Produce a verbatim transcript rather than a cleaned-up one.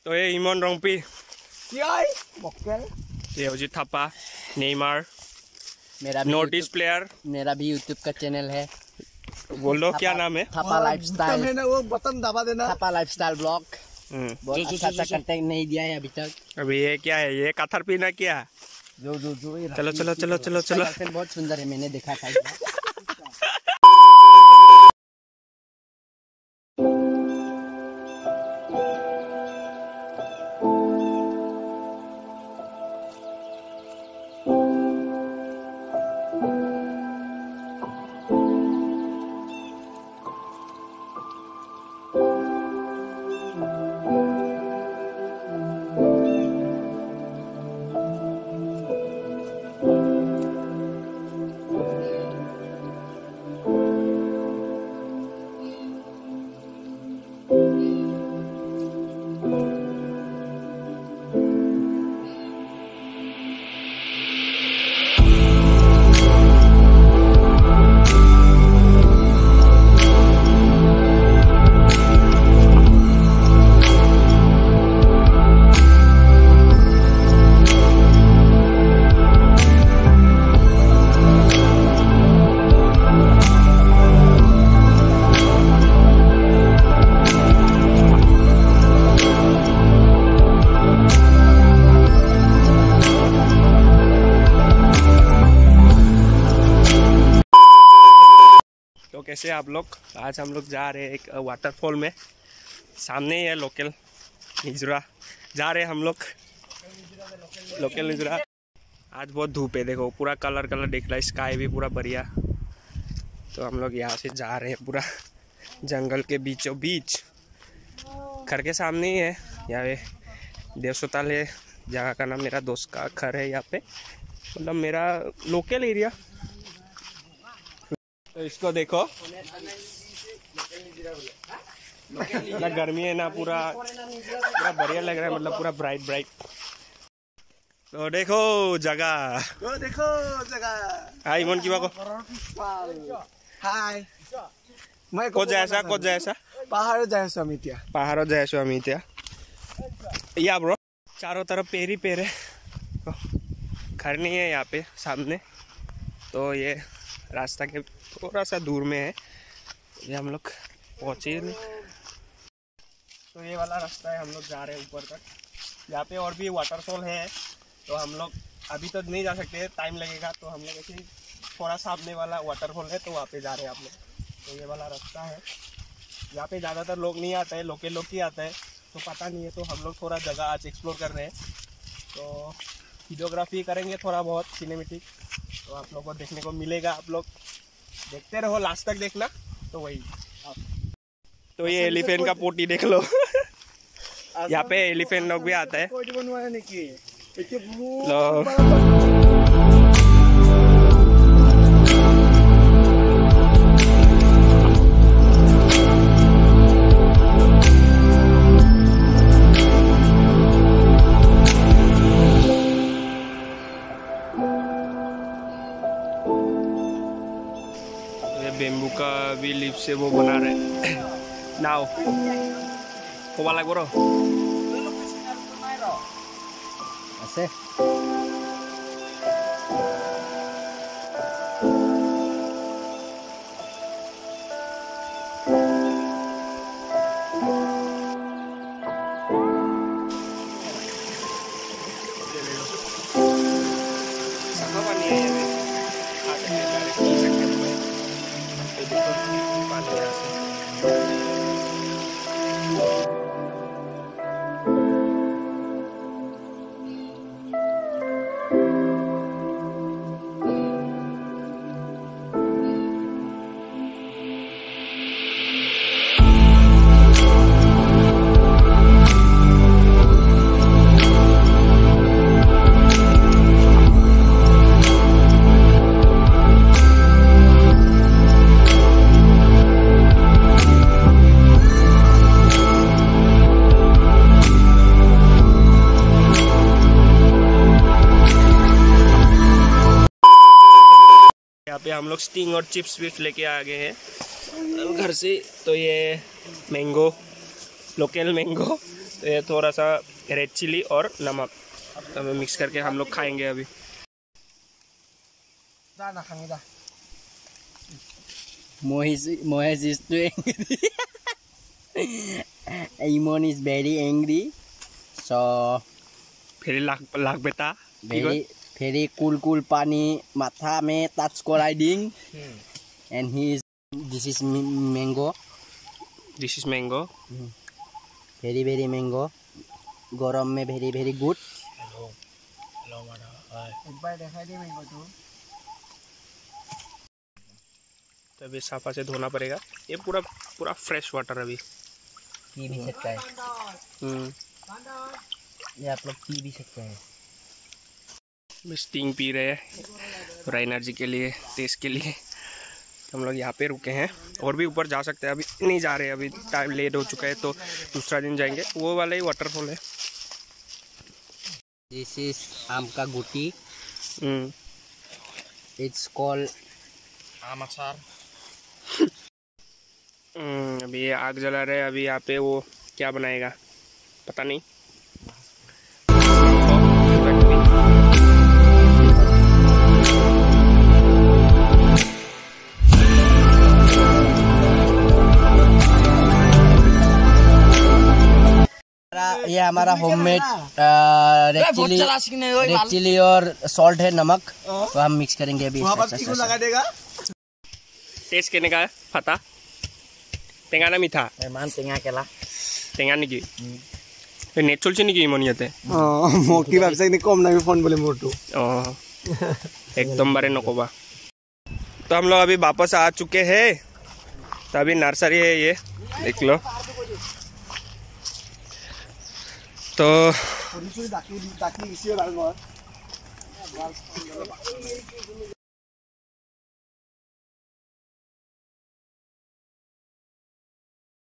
तो ये इमन रंपी ये होजी थापा नेमार मेरा नॉर्थ ईस्ट प्लेयर। मेरा भी यूट्यूब का चैनल है, बोल दो क्या नाम है? थापा लाइफस्टाइल। वो बटन दबा देना। Thapa lifestyle blog. बहुत अच्छा अच्छा कंटेंट नहीं दिया है अभी तक। अभी ये क्या है? ये कथर पीना क्या? जो जो जो चलो चलो चलो चलो चलो। बहुत सुंदर है, मैंने देखा था। तो कैसे आप लोग? आज हम लोग जा रहे हैं एक वाटरफॉल में, सामने ही है लोकल निजरा। जा रहे हैं हम लोग लोकल निजरा। आज बहुत धूप है, देखो पूरा कलर कलर दिख रहा है, स्काई भी पूरा बढ़िया। तो हम लोग यहाँ से जा रहे हैं पूरा जंगल के बीचों बीच। घर के सामने ही है, यहाँ पे देवसोताल है, जगह का नाम मेरा दोस्त का घर है यहाँ पे, मतलब मेरा लोकल एरिया। तो इसको देखो ना, गर्मी है ना, पूरा पूरा बढ़िया लग रहा है, मतलब पूरा ब्राइट ब्राइट। तो देखो जगह, तो देखो जगह। हाय मन की बाको हाय मैं को जैसा को जैसा पहाड़ जैसा मिटिया पहाड़ों जैसा मिटिया या ब्रो। चारों तरफ पेड़ ही पेड़ है, घर नहीं है यहाँ पे सामने। तो ये रास्ता के थोड़ा सा दूर में है, ये हम लोग पहुँचे नहीं। तो ये वाला रास्ता है, हम लोग जा रहे हैं ऊपर तक। यहाँ पे और भी वाटरफॉल है, तो हम लोग अभी तो नहीं जा सकते, टाइम लगेगा। तो हम लोग ऐसे थोड़ा सामने वाला वाटरफॉल है, तो वहाँ पे जा रहे हैं आप लोग। तो ये वाला रास्ता है, यहाँ पे ज़्यादातर लोग नहीं आते हैं, लोकल लोग ही आते हैं, तो पता नहीं है। तो हम लोग थोड़ा जगह आज एक्सप्लोर कर रहे हैं, तो वीडियोग्राफी करेंगे थोड़ा बहुत सिनेमेटिक, तो आप लोगों को देखने को मिलेगा। आप लोग देखते रहो, लास्ट तक देखना। तो वही तो ये एलिफेंट का पोटी देख लो। यहाँ पे एलिफेंट लोग भी आता है। बेम्बू का भी लीफ से वो बना रहे नाव को वाला करो ऐसे। यहाँ पे हम लोग स्टिंग और चिप्स भी लेके आ गए हैं घर से। तो ये मैंगो लोकल मैंगो। तो ये थोड़ा सा रेड चिली और नमक तो मिक्स करके हम लोग खाएंगे अभी। Mohes Mohes is too angry. Imon is very angry. So फिर लाख लाख बेटा very very cool cool pani matha में touch को riding. And he is this is mango. This is mango. Very very mango. गरम में very very good. एक बार दिखाई दे mango तो। तो अभी साफा से धोना पड़ेगा। ये पूरा पूरा फ्रेश वाटर अभी पी भी सकता है। हम्म ये आप लोग पी भी सकते हैं। स्टिंग पी रहे हैं थोड़ा एनर्जी के लिए, टेस्ट के लिए। तो हम लोग यहाँ पे रुके हैं, और भी ऊपर जा सकते हैं, अभी नहीं जा रहे हैं, अभी टाइम लेट हो चुका है तो दूसरा दिन जाएंगे। वो वाला ही वाटरफॉल है। दिस इज आम का गुटी। हम्म इट्स कॉल्ड आम अचार। हम्म, अभी ये आग जला रहे हैं। अभी यहाँ पे वो क्या बनाएगा पता नहीं। ये हमारा homemade red chilli red chilli और सॉल्ट है, नमक। तो हम मिक्स करेंगे अभी। लगा देगा। टेस्ट करने का है फता टेंगा ना मीठा मान टेंगा केला टेंगा निकी नेट चलছে নেকি ইমন ইয়াতে মোক কি ভাবছে নি কম দামি ফোন বলে মোরটো एकदम बारे नकोबा। तो हम लोग अभी वापस आ चुके हैं। तो अभी नर्सरी है ये देख लो। तो